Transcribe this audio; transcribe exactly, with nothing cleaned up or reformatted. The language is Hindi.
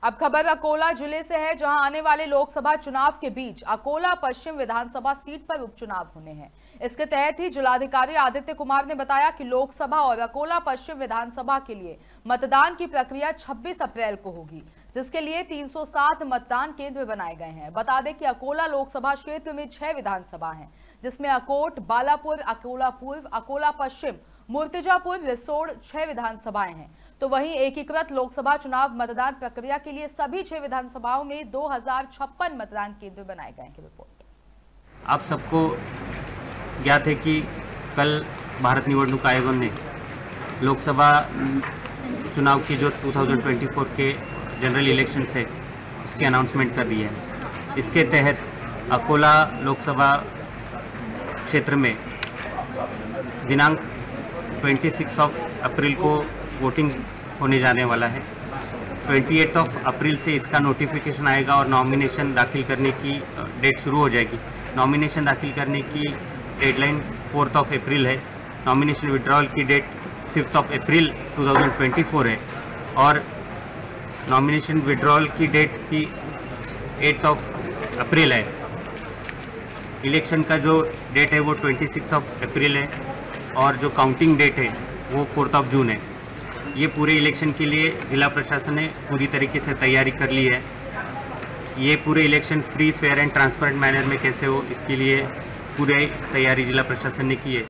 अब खबर अकोला जिले से है, जहां आने वाले लोकसभा चुनाव के बीच अकोला पश्चिम विधानसभा सीट पर उपचुनाव होने हैं। इसके तहत ही जिलाधिकारी आदित्य कुमार ने बताया कि लोकसभा और अकोला पश्चिम विधानसभा के लिए मतदान की प्रक्रिया छब्बीस अप्रैल को होगी, जिसके लिए तीन सौ सात मतदान केंद्र बनाए गए हैं। बता दें कि अकोला लोकसभा क्षेत्र में छह विधानसभा हैं, जिसमें अकोट, बालापुर, अकोला पूर्व, अकोला पश्चिम, मूर्तिजापुर, रिसोड छह विधानसभाएं हैं। तो वहीं एकीकृत लोकसभा चुनाव मतदान प्रक्रिया के लिए सभी छह विधानसभाओं में दो हजार छप्पन मतदान केंद्र बनाए गए हैं। रिपोर्ट। आप सबको ज्ञात है कि कल भारत निवडणूक आयोग ने लोकसभा चुनाव की जो दो हज़ार चौबीस के जनरल इलेक्शन है उसकी अनाउंसमेंट कर दी है। इसके तहत अकोला लोकसभा क्षेत्र में दिनांक छब्बीस ऑफ अप्रैल को वोटिंग होने जाने वाला है। अट्ठाईस ऑफ अप्रैल से इसका नोटिफिकेशन आएगा और नॉमिनेशन दाखिल करने की डेट शुरू हो जाएगी। नॉमिनेशन दाखिल करने की डेडलाइन फोर्थ ऑफ अप्रैल है। नॉमिनेशन विड्रॉल की डेट फिफ्थ ऑफ अप्रैल दो हज़ार चौबीस है और नॉमिनेशन विड्रॉल की डेट की एट ऑफ अप्रैल है। इलेक्शन का जो डेट है वो छब्बीस ऑफ अप्रैल है और जो काउंटिंग डेट है वो फोर्थ ऑफ जून है। ये पूरे इलेक्शन के लिए जिला प्रशासन ने पूरी तरीके से तैयारी कर ली है। ये पूरे election free, fair and transparent manner में कैसे हो, इसके लिए पूरी तैयारी जिला प्रशासन ने की है।